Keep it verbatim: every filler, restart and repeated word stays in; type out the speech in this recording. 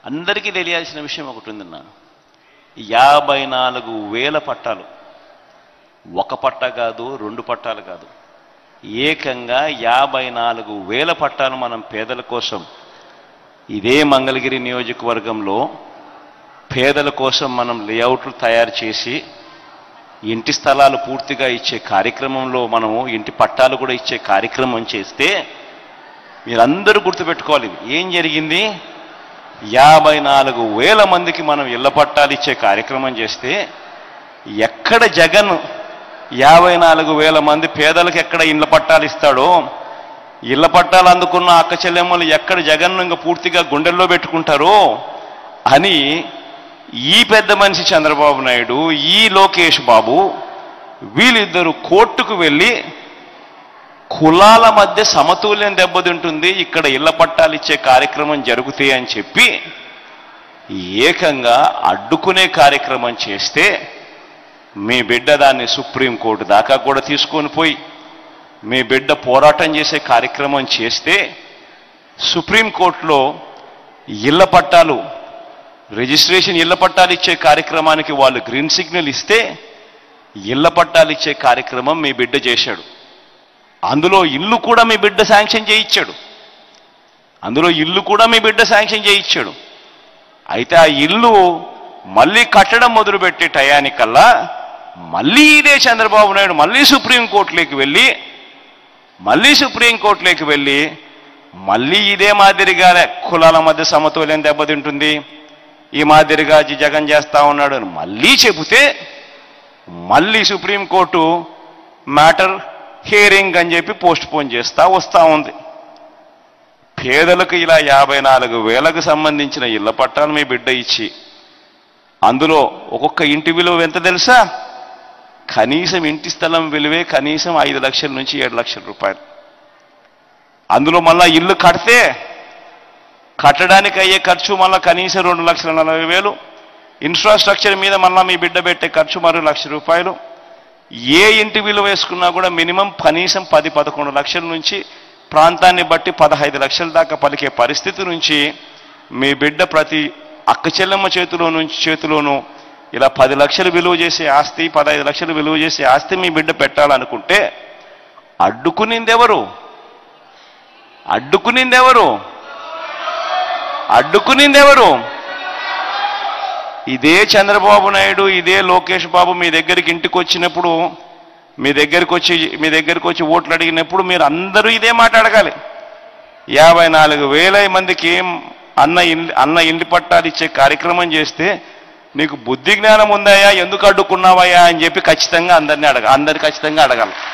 అందరికీ తెలియాల్సిన విషయం ఒకటి ఉందన్న. యాభై నాలుగు వేల పట్టాలు, ఒక పట్ట కాదు, రెండు పట్టాలు కాదు, ఏకంగా యాభై నాలుగు వేల పట్టాలు మనం పేదల కోసం ఇదే మంగళగిరి నియోజకవర్గంలో పేదల కోసం మనం లేఅవుట్లు తయారు చేసి ఇంటి స్థలాలు పూర్తిగా ఇచ్చే కార్యక్రమంలో మనము ఇంటి పట్టాలు కూడా ఇచ్చే కార్యక్రమం చేస్తే మీరందరూ గుర్తుపెట్టుకోవాలి ఏం జరిగింది. యాభై నాలుగు వేల మందికి మనం ఇళ్ల పట్టాలు ఇచ్చే కార్యక్రమం చేస్తే ఎక్కడ జగన్ యాభై నాలుగు వేల మంది పేదలకు ఎక్కడ ఇళ్ల పట్టాలు ఇస్తాడో, ఇళ్ల పట్టాలు అందుకున్న అక్క చెల్లెమ్మలు ఎక్కడ జగన్ ఇంకా పూర్తిగా గుండెల్లో పెట్టుకుంటారో అని ఈ పెద్ద మనిషి చంద్రబాబు నాయుడు, ఈ లోకేష్ బాబు వీళ్ళిద్దరూ కోర్టుకు వెళ్ళి కులాల మధ్య సమతుల్యం దెబ్బతింటుంది, ఇక్కడ ఇళ్ల పట్టాలు ఇచ్చే కార్యక్రమం జరుగుతాయి అని చెప్పి ఏకంగా అడ్డుకునే కార్యక్రమం చేస్తే మీ బిడ్డ దాన్ని సుప్రీంకోర్టు దాకా కూడా తీసుకొని పోయి మీ బిడ్డ పోరాటం చేసే కార్యక్రమం చేస్తే సుప్రీంకోర్టులో ఇళ్ల పట్టాలు రిజిస్ట్రేషన్ ఇళ్ల పట్టాలు ఇచ్చే కార్యక్రమానికి వాళ్ళు గ్రీన్ సిగ్నల్ ఇస్తే ఇళ్ల పట్టాలు ఇచ్చే కార్యక్రమం మీ బిడ్డ చేశాడు. అందులో ఇల్లు కూడా మీ బిడ్డ శాంక్షన్ చేయించాడు అందులో ఇల్లు కూడా మీ బిడ్డ శాంక్షన్ చేయించాడు. అయితే ఆ ఇల్లు మళ్ళీ కట్టడం మొదలుపెట్టే టయానికల్లా మళ్ళీ ఇదే చంద్రబాబు నాయుడు మళ్ళీ సుప్రీంకోర్టులోకి వెళ్ళి మళ్ళీ సుప్రీంకోర్టులోకి వెళ్ళి మళ్ళీ ఇదే మాదిరిగా కులాల మధ్య సమతుల్యం దెబ్బతింటుంది, ఈ మాదిరిగా జగన్ చేస్తా ఉన్నాడు అని మళ్ళీ చెబితే మళ్ళీ సుప్రీంకోర్టు మ్యాటర్ హియరింగ్ అని చెప్పి పోస్ట్ పోన్ చేస్తా వస్తూ ఉంది. పేదలకు ఇలా యాభై నాలుగు వేలకు సంబంధించిన ఇళ్ల పట్టాలు మీ బిడ్డ ఇచ్చి అందులో ఒక్కొక్క ఇంటి విలువ ఎంత తెలుసా? కనీసం ఇంటి స్థలం విలువే కనీసం ఐదు లక్షల నుంచి ఏడు లక్షల రూపాయలు. అందులో మళ్ళా ఇల్లు కడితే కట్టడానికి అయ్యే ఖర్చు మళ్ళీ కనీసం రెండు లక్షల నలభై వేలు, ఇన్ఫ్రాస్ట్రక్చర్ మీద మళ్ళీ మీ బిడ్డ పెట్టే ఖర్చు మరో లక్ష రూపాయలు. ఏ ఇంటి విలువ వేసుకున్నా కూడా మినిమం కనీసం పది పదకొండు లక్షల నుంచి ప్రాంతాన్ని బట్టి పదహైదు లక్షల దాకా పలికే పరిస్థితి నుంచి మీ బిడ్డ ప్రతి అక్క చెల్లెమ్మ చేతిలో నుంచి చేతిలోనూ ఇలా పది లక్షలు విలువ చేసే ఆస్తి, పదహైదు లక్షలు విలువ చేసే ఆస్తి మీ బిడ్డ పెట్టాలనుకుంటే అడ్డుకునిందెవరు? అడ్డుకునిందెవరు? అడ్డుకునిందెవరు? ఇదే చంద్రబాబు నాయుడు, ఇదే లోకేష్ బాబు మీ దగ్గరికి ఇంటికి వచ్చినప్పుడు మీ దగ్గరికి వచ్చి మీ దగ్గరికి వచ్చి ఓట్లు అడిగినప్పుడు మీరు అందరూ ఇదే మాట అడగాలి. యాభై నాలుగు వేల మందికి అన్న ఇల్లు అన్న ఇంటి పట్టాలు ఇచ్చే కార్యక్రమం చేస్తే నీకు బుద్ధి జ్ఞానం ఉందాయా, ఎందుకు అడ్డుకున్నావయ్యా అని చెప్పి ఖచ్చితంగా అందరినీ అడగ అందరు ఖచ్చితంగా అడగాలి.